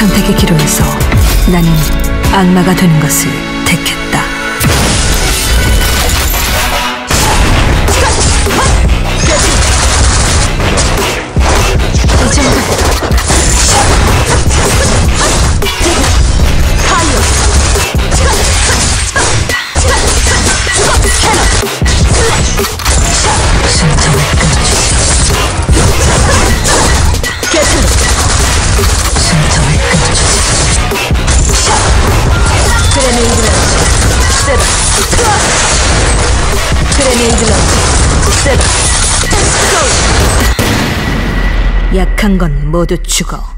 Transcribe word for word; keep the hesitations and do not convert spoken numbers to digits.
선택의 기로에서 나는 악마가 되는 것을 택했다. 약한 건 모두 죽어.